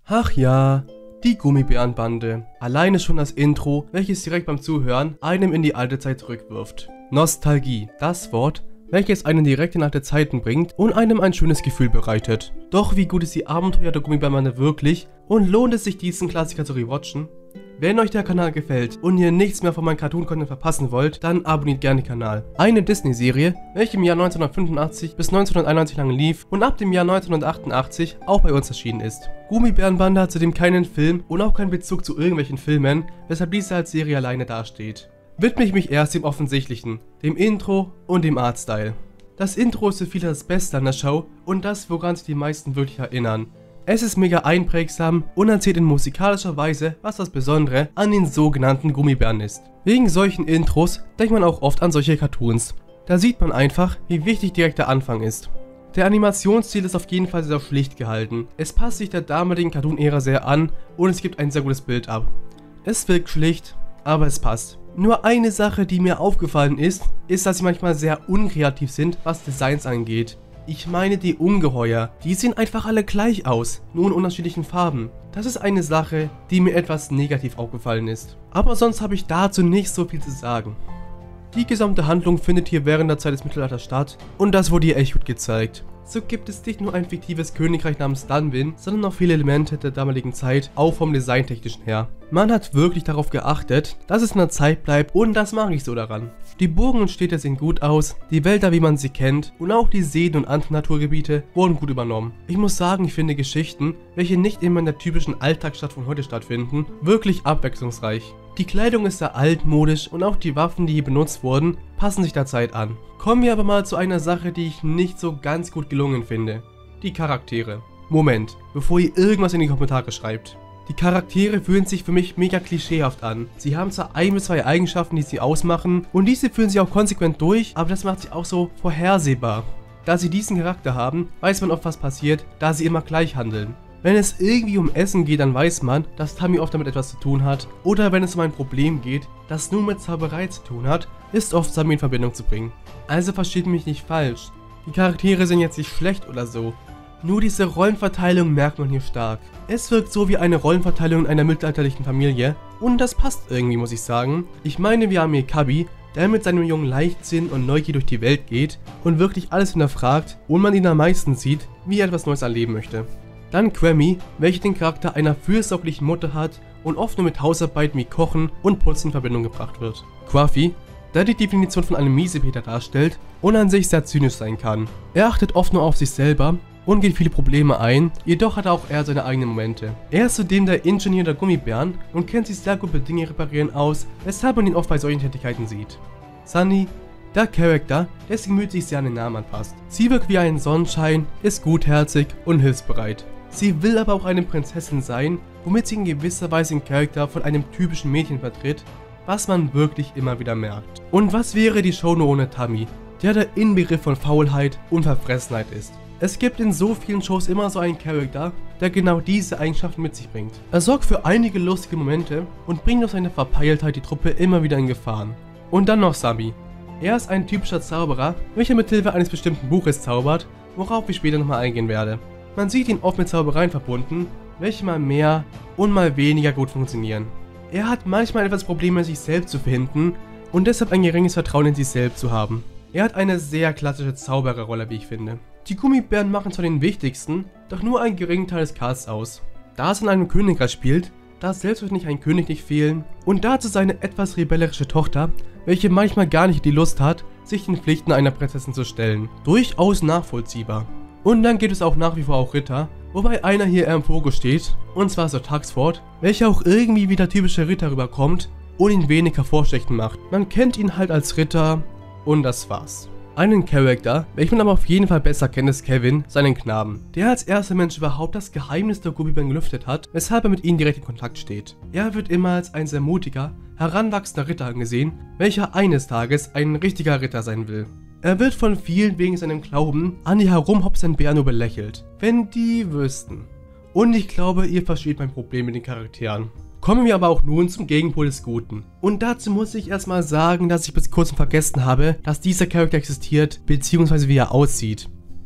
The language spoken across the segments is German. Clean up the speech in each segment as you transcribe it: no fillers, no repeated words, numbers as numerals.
Ach ja, die Gummibärenbande. Alleine schon das Intro, welches direkt beim Zuhören einem in die alte Zeit zurückwirft. Nostalgie, das Wort, welches einen direkt in alte Zeiten bringt und einem ein schönes Gefühl bereitet. Doch wie gut ist die Abenteuer der Gummibärenbande wirklich und lohnt es sich, diesen Klassiker zu rewatchen? Wenn euch der Kanal gefällt und ihr nichts mehr von meinem Cartoon-Content verpassen wollt, dann abonniert gerne den Kanal. Eine Disney-Serie, welche im Jahr 1985 bis 1991 lang lief und ab dem Jahr 1988 auch bei uns erschienen ist. Gummibärenbande hat zudem keinen Film und auch keinen Bezug zu irgendwelchen Filmen, weshalb diese als Serie alleine dasteht. Widme ich mich erst dem Offensichtlichen, dem Intro und dem Artstyle. Das Intro ist für viele das Beste an der Show und das, woran sich die meisten wirklich erinnern. Es ist mega einprägsam und erzählt in musikalischer Weise, was das Besondere an den sogenannten Gummibären ist. Wegen solchen Intros denkt man auch oft an solche Cartoons. Da sieht man einfach, wie wichtig direkt der Anfang ist. Der Animationsstil ist auf jeden Fall sehr schlicht gehalten. Es passt sich der damaligen Cartoon-Ära sehr an und es gibt ein sehr gutes Bild ab. Es wirkt schlicht, aber es passt. Nur eine Sache, die mir aufgefallen ist, dass sie manchmal sehr unkreativ sind, was Designs angeht. Ich meine die Ungeheuer, die sehen einfach alle gleich aus, nur in unterschiedlichen Farben. Das ist eine Sache, die mir etwas negativ aufgefallen ist. Aber sonst habe ich dazu nicht so viel zu sagen. Die gesamte Handlung findet hier während der Zeit des Mittelalters statt und das wurde hier echt gut gezeigt. So gibt es nicht nur ein fiktives Königreich namens Dunwin, sondern auch viele Elemente der damaligen Zeit, auch vom Designtechnischen her. Man hat wirklich darauf geachtet, dass es in der Zeit bleibt und das mag ich so daran. Die Burgen und Städte sehen gut aus, die Wälder wie man sie kennt und auch die Seen und anderen Naturgebiete wurden gut übernommen. Ich muss sagen, ich finde Geschichten, welche nicht immer in der typischen Alltagsstadt von heute stattfinden, wirklich abwechslungsreich. Die Kleidung ist sehr altmodisch und auch die Waffen, die hier benutzt wurden, passen sich der Zeit an. Kommen wir aber mal zu einer Sache, die ich nicht so ganz gut gelungen finde. Die Charaktere. Moment, bevor ihr irgendwas in die Kommentare schreibt. Die Charaktere fühlen sich für mich mega klischeehaft an. Sie haben zwar ein bis zwei Eigenschaften, die sie ausmachen und diese führen sie auch konsequent durch, aber das macht sie auch so vorhersehbar. Da sie diesen Charakter haben, weiß man oft was passiert, da sie immer gleich handeln. Wenn es irgendwie um Essen geht, dann weiß man, dass Tammy oft damit etwas zu tun hat. Oder wenn es um ein Problem geht, das nur mit Zauberei zu tun hat, ist oft Sammy in Verbindung zu bringen. Also versteht mich nicht falsch. Die Charaktere sind jetzt nicht schlecht oder so. Nur diese Rollenverteilung merkt man hier stark. Es wirkt so wie eine Rollenverteilung in einer mittelalterlichen Familie. Und das passt irgendwie, muss ich sagen. Ich meine, wir haben hier Cubby, der mit seinem jungen Leichtsinn und Neugier durch die Welt geht und wirklich alles hinterfragt und man ihn am meisten sieht, wie er etwas Neues erleben möchte. Dann Quammy, welche den Charakter einer fürsorglichen Mutter hat und oft nur mit Hausarbeiten wie Kochen und Putzen in Verbindung gebracht wird. Quaffy, der die Definition von einem Miesepeter darstellt und an sich sehr zynisch sein kann. Er achtet oft nur auf sich selber und geht viele Probleme ein, jedoch hat auch er seine eigenen Momente. Er ist zudem der Ingenieur der Gummibären und kennt sich sehr gut mit Dinge reparieren aus, weshalb man ihn oft bei solchen Tätigkeiten sieht. Sunny, der Charakter, dessen Gemüt sich sehr an den Namen anpasst. Sie wirkt wie ein Sonnenschein, ist gutherzig und hilfsbereit. Sie will aber auch eine Prinzessin sein, womit sie in gewisser Weise den Charakter von einem typischen Mädchen vertritt, was man wirklich immer wieder merkt. Und was wäre die Show nur ohne Tammy, der Inbegriff von Faulheit und Verfressenheit ist. Es gibt in so vielen Shows immer so einen Charakter, der genau diese Eigenschaften mit sich bringt. Er sorgt für einige lustige Momente und bringt durch seine Verpeiltheit die Truppe immer wieder in Gefahren. Und dann noch Sammy. Er ist ein typischer Zauberer, welcher mithilfe eines bestimmten Buches zaubert, worauf ich später nochmal eingehen werde. Man sieht ihn oft mit Zaubereien verbunden, welche mal mehr und mal weniger gut funktionieren. Er hat manchmal etwas Probleme, sich selbst zu finden und deshalb ein geringes Vertrauen in sich selbst zu haben. Er hat eine sehr klassische Zaubererrolle, wie ich finde. Die Gummibären machen zwar den wichtigsten, doch nur einen geringen Teil des Casts aus. Da es in einem Königreich spielt, darf selbstverständlich ein König nicht fehlen und dazu seine etwas rebellische Tochter, welche manchmal gar nicht die Lust hat, sich den Pflichten einer Prinzessin zu stellen. Durchaus nachvollziehbar. Und dann gibt es auch nach wie vor auch Ritter, wobei einer hier eher im Fokus steht, und zwar Sir Tuxford, welcher auch irgendwie wie der typische Ritter rüberkommt und ihn wenig hervorstechend macht. Man kennt ihn halt als Ritter und das war's. Einen Charakter, welchen man aber auf jeden Fall besser kennt, ist Kevin, seinen Knaben, der als erster Mensch überhaupt das Geheimnis der Gummibären gelüftet hat, weshalb er mit ihnen direkt in Kontakt steht. Er wird immer als ein sehr mutiger, heranwachsender Ritter angesehen, welcher eines Tages ein richtiger Ritter sein will. Er wird von vielen wegen seinem Glauben an die herumhopsenden Bären nur belächelt, wenn die wüssten. Und ich glaube, ihr versteht mein Problem mit den Charakteren. Kommen wir aber auch nun zum Gegenpol des Guten. Und dazu muss ich erstmal sagen, dass ich bis kurzem vergessen habe, dass dieser Charakter existiert, beziehungsweise wie er aussieht.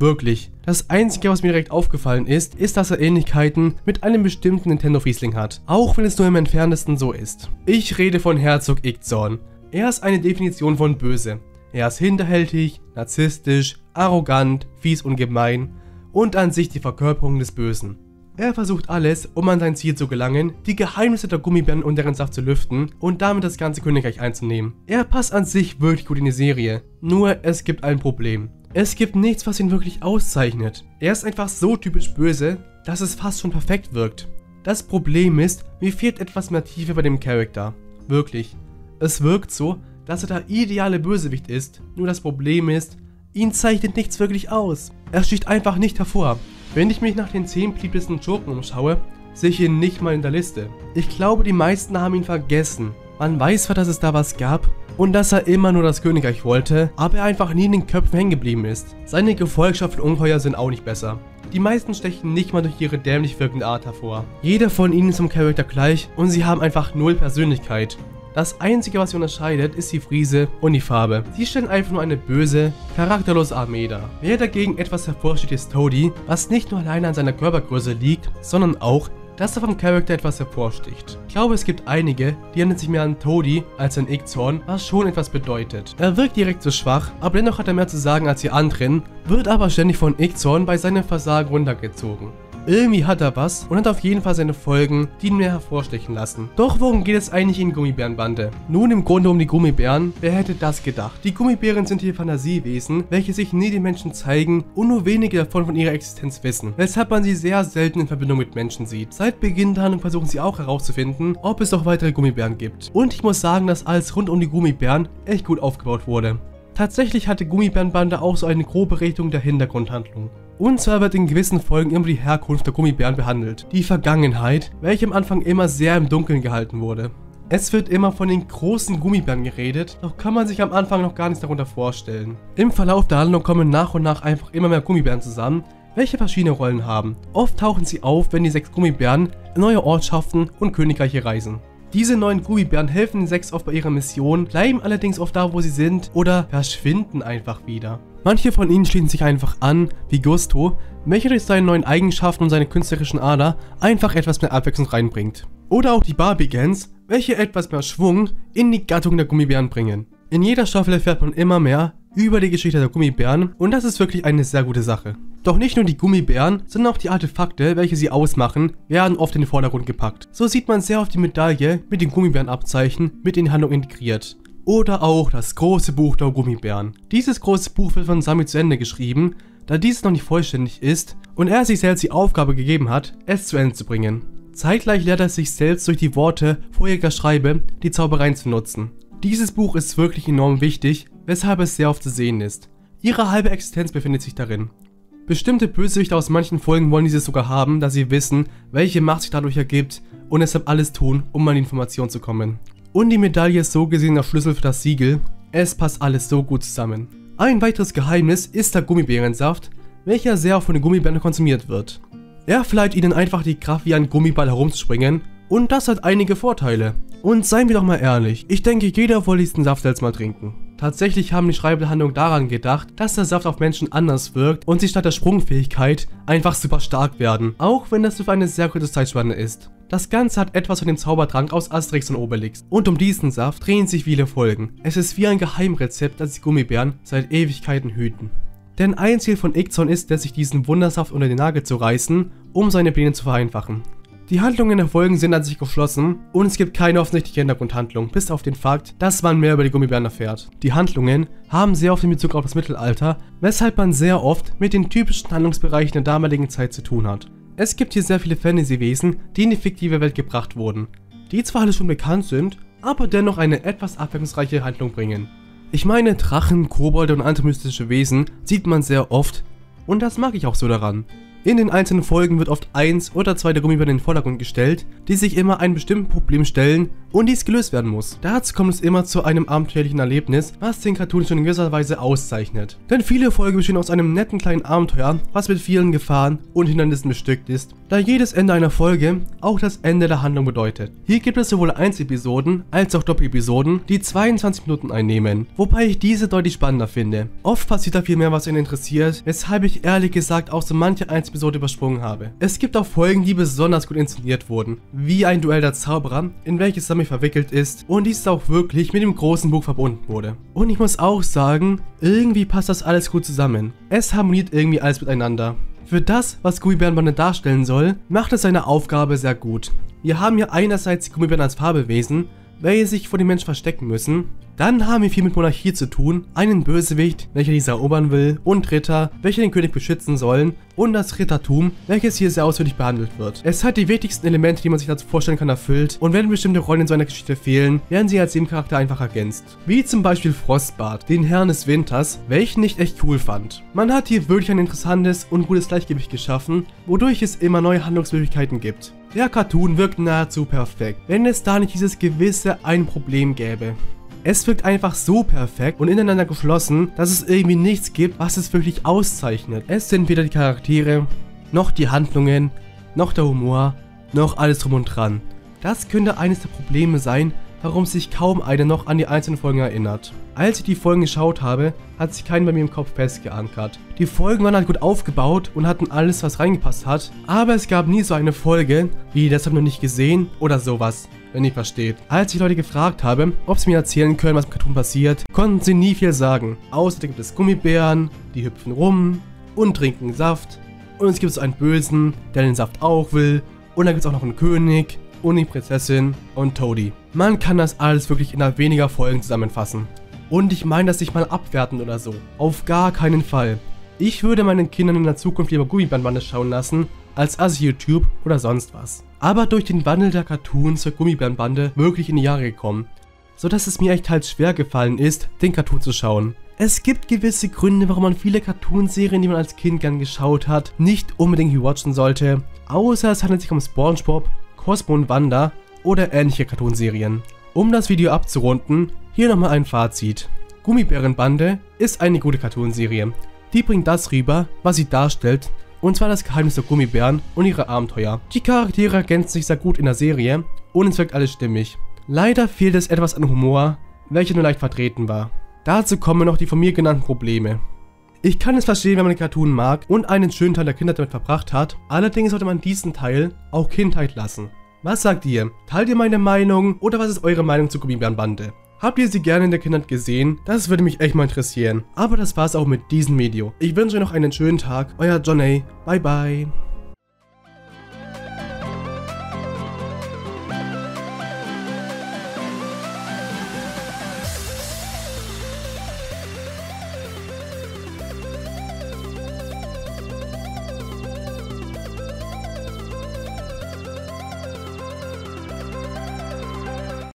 Wirklich. Das Einzige, was mir direkt aufgefallen ist, dass er Ähnlichkeiten mit einem bestimmten Nintendo-Riesling hat. Auch wenn es nur im Entferntesten so ist. Ich rede von Herzog Ickzorn. Er ist eine Definition von böse. Er ist hinterhältig, narzisstisch, arrogant, fies und gemein und an sich die Verkörperung des Bösen. Er versucht alles, um an sein Ziel zu gelangen, die Geheimnisse der Gummibären und deren Saft zu lüften und damit das ganze Königreich einzunehmen. Er passt an sich wirklich gut in die Serie, nur es gibt ein Problem. Es gibt nichts, was ihn wirklich auszeichnet. Er ist einfach so typisch böse, dass es fast schon perfekt wirkt. Das Problem ist, mir fehlt etwas mehr Tiefe bei dem Charakter. Wirklich. Es wirkt so, dass er der ideale Bösewicht ist, nur das Problem ist, ihn zeichnet nichts wirklich aus. Er sticht einfach nicht hervor. Wenn ich mich nach den 10 beliebtesten Schurken umschaue, sehe ich ihn nicht mal in der Liste. Ich glaube, die meisten haben ihn vergessen. Man weiß zwar, dass es da was gab und dass er immer nur das Königreich wollte, aber er einfach nie in den Köpfen hängen geblieben ist. Seine Gefolgschaft und Ungeheuer sind auch nicht besser. Die meisten stechen nicht mal durch ihre dämlich wirkende Art hervor. Jeder von ihnen ist zum Charakter gleich und sie haben einfach null Persönlichkeit. Das Einzige, was sie unterscheidet, ist die Frise und die Farbe. Sie stellen einfach nur eine böse, charakterlose Armee dar. Wer dagegen etwas hervorsticht, ist Toady, was nicht nur alleine an seiner Körpergröße liegt, sondern auch, dass er vom Charakter etwas hervorsticht. Ich glaube, es gibt einige, die erinnern sich mehr an Toady als an Ickzorn, was schon etwas bedeutet. Er wirkt direkt so schwach, aber dennoch hat er mehr zu sagen als die anderen, wird aber ständig von Ickzorn bei seinem Versagen runtergezogen. Irgendwie hat er was und hat auf jeden Fall seine Folgen, die ihn mehr hervorstechen lassen. Doch worum geht es eigentlich in Gummibärenbande? Nun im Grunde um die Gummibären, wer hätte das gedacht? Die Gummibären sind hier Fantasiewesen, welche sich nie den Menschen zeigen und nur wenige davon von ihrer Existenz wissen, weshalb man sie sehr selten in Verbindung mit Menschen sieht. Seit Beginn der Handlung versuchen sie auch herauszufinden, ob es noch weitere Gummibären gibt. Und ich muss sagen, dass alles rund um die Gummibären echt gut aufgebaut wurde. Tatsächlich hatte Gummibärenbande auch so eine grobe Richtung der Hintergrundhandlung. Und zwar wird in gewissen Folgen immer die Herkunft der Gummibären behandelt. Die Vergangenheit, welche am Anfang immer sehr im Dunkeln gehalten wurde. Es wird immer von den großen Gummibären geredet, doch kann man sich am Anfang noch gar nichts darunter vorstellen. Im Verlauf der Handlung kommen nach und nach einfach immer mehr Gummibären zusammen, welche verschiedene Rollen haben. Oft tauchen sie auf, wenn die 6 Gummibären in neue Ortschaften und Königreiche reisen. Diese neuen Gummibären helfen den 6 oft bei ihrer Mission, bleiben allerdings oft da, wo sie sind oder verschwinden einfach wieder. Manche von ihnen schließen sich einfach an, wie Gusto, welcher durch seine neuen Eigenschaften und seine künstlerischen Ader einfach etwas mehr Abwechslung reinbringt. Oder auch die Barbigans, welche etwas mehr Schwung in die Gattung der Gummibären bringen. In jeder Staffel erfährt man immer mehr über die Geschichte der Gummibären und das ist wirklich eine sehr gute Sache. Doch nicht nur die Gummibären, sondern auch die Artefakte, welche sie ausmachen, werden oft in den Vordergrund gepackt. So sieht man sehr oft die Medaille mit den Gummibärenabzeichen mit in die Handlung integriert. Oder auch das große Buch der Gummibären. Dieses große Buch wird von Sami zu Ende geschrieben, da dieses noch nicht vollständig ist und er sich selbst die Aufgabe gegeben hat, es zu Ende zu bringen. Zeitgleich lehrt er sich selbst durch die Worte vorheriger Schreibe, die Zaubereien zu nutzen. Dieses Buch ist wirklich enorm wichtig, weshalb es sehr oft zu sehen ist. Ihre halbe Existenz befindet sich darin. Bestimmte Bösewichte aus manchen Folgen wollen dieses sogar haben, da sie wissen, welche Macht sich dadurch ergibt und deshalb alles tun, um an die Information zu kommen. Und die Medaille ist so gesehen der Schlüssel für das Siegel, es passt alles so gut zusammen. Ein weiteres Geheimnis ist der Gummibärensaft, welcher sehr oft von den Gummibären konsumiert wird. Er verleiht ihnen einfach die Kraft, wie ein Gummiball herumzuspringen und das hat einige Vorteile. Und seien wir doch mal ehrlich, ich denke jeder wollte diesen Saft selbst mal trinken. Tatsächlich haben die Schreiber der Handlung daran gedacht, dass der Saft auf Menschen anders wirkt und sie statt der Sprungfähigkeit einfach super stark werden, auch wenn das für eine sehr kurze Zeitspanne ist. Das Ganze hat etwas von dem Zaubertrank aus Asterix und Obelix. Und um diesen Saft drehen sich viele Folgen. Es ist wie ein Geheimrezept, das die Gummibären seit Ewigkeiten hüten. Denn ein Ziel von Ickzorn ist es, sich diesen Wundersaft unter den Nagel zu reißen, um seine Pläne zu vereinfachen. Die Handlungen der Folgen sind an sich geschlossen und es gibt keine offensichtliche Hintergrundhandlung, bis auf den Fakt, dass man mehr über die Gummibären erfährt. Die Handlungen haben sehr oft in Bezug auf das Mittelalter, weshalb man sehr oft mit den typischen Handlungsbereichen der damaligen Zeit zu tun hat. Es gibt hier sehr viele Fantasy-Wesen, die in die fiktive Welt gebracht wurden, die zwar alle schon bekannt sind, aber dennoch eine etwas abwechslungsreiche Handlung bringen. Ich meine, Drachen, Kobolde und andere mystische Wesen sieht man sehr oft und das mag ich auch so daran. In den einzelnen Folgen wird oft 1 oder 2 der Gummibären in den Vordergrund gestellt, die sich immer einem bestimmten Problem stellen und dies gelöst werden muss. Dazu kommt es immer zu einem abenteuerlichen Erlebnis, was den Cartoon schon in gewisser Weise auszeichnet. Denn viele Folgen bestehen aus einem netten kleinen Abenteuer, was mit vielen Gefahren und Hindernissen bestückt ist, da jedes Ende einer Folge auch das Ende der Handlung bedeutet. Hier gibt es sowohl Einzelepisoden als auch Doppelepisoden, die 22 Minuten einnehmen, wobei ich diese deutlich spannender finde. Oft passiert da viel mehr, was ihn interessiert, weshalb ich ehrlich gesagt auch so manche Einzelepisode übersprungen habe. Es gibt auch Folgen, die besonders gut inszeniert wurden, wie ein Duell der Zauberer, in welches Sammy verwickelt ist und dies auch wirklich mit dem großen Buch verbunden wurde. Und ich muss auch sagen, irgendwie passt das alles gut zusammen. Es harmoniert irgendwie alles miteinander. Für das, was Gummibärenbande darstellen soll, macht es seine Aufgabe sehr gut. Wir haben hier einerseits die Gummibären als Fabelwesen, welche sich vor dem Menschen verstecken müssen. Dann haben wir viel mit Monarchie zu tun, einen Bösewicht, welcher diese erobern will, und Ritter, welche den König beschützen sollen, und das Rittertum, welches hier sehr ausführlich behandelt wird. Es hat die wichtigsten Elemente, die man sich dazu vorstellen kann, erfüllt, und wenn bestimmte Rollen in so einer Geschichte fehlen, werden sie als Nebencharakter einfach ergänzt. Wie zum Beispiel Frostbart, den Herrn des Winters, welchen ich echt cool fand. Man hat hier wirklich ein interessantes und gutes Gleichgewicht geschaffen, wodurch es immer neue Handlungsmöglichkeiten gibt. Der Cartoon wirkt nahezu perfekt, wenn es da nicht dieses gewisse ein Problem gäbe. Es wirkt einfach so perfekt und ineinander geschlossen, dass es irgendwie nichts gibt, was es wirklich auszeichnet. Es sind weder die Charaktere, noch die Handlungen, noch der Humor, noch alles drum und dran. Das könnte eines der Probleme sein, warum sich kaum einer noch an die einzelnen Folgen erinnert. Als ich die Folgen geschaut habe, hat sich keiner bei mir im Kopf festgeankert. Die Folgen waren halt gut aufgebaut und hatten alles, was reingepasst hat, aber es gab nie so eine Folge, wie deshalb noch nicht gesehen oder sowas, wenn ihr versteht. Als ich Leute gefragt habe, ob sie mir erzählen können, was im Cartoon passiert, konnten sie nie viel sagen. Außerdem gibt es Gummibären, die hüpfen rum und trinken Saft. Und es gibt so einen Bösen, der den Saft auch will. Und dann gibt es auch noch einen König und die Prinzessin und Toadie. Man kann das alles wirklich innerhalb weniger Folgen zusammenfassen. Und ich meine das nicht mal abwertend oder so. Auf gar keinen Fall. Ich würde meinen Kindern in der Zukunft lieber Gummibärenbande schauen lassen, als YouTube oder sonst was. Aber durch den Wandel der Cartoons zur Gummibärenbande wirklich in die Jahre gekommen, sodass es mir echt halt schwer gefallen ist, den Cartoon zu schauen. Es gibt gewisse Gründe, warum man viele Cartoonserien, die man als Kind gern geschaut hat, nicht unbedingt rewatchen sollte, außer es handelt sich um SpongeBob, Cosmo und Wanda oder ähnliche Cartoonserien. Um das Video abzurunden, hier nochmal ein Fazit. Gummibärenbande ist eine gute Cartoonserie. Die bringt das rüber, was sie darstellt, und zwar das Geheimnis der Gummibären und ihre Abenteuer. Die Charaktere ergänzen sich sehr gut in der Serie und es wirkt alles stimmig. Leider fehlt es etwas an Humor, welcher nur leicht vertreten war. Dazu kommen noch die von mir genannten Probleme. Ich kann es verstehen, wenn man den Cartoon mag und einen schönen Teil der Kindheit damit verbracht hat, allerdings sollte man diesen Teil auch Kindheit lassen. Was sagt ihr? Teilt ihr meine Meinung oder was ist eure Meinung zur Gummibärenbande? Habt ihr sie gerne in der Kindheit gesehen? Das würde mich echt mal interessieren. Aber das war's auch mit diesem Video. Ich wünsche euch noch einen schönen Tag. Euer Johnny. Bye bye.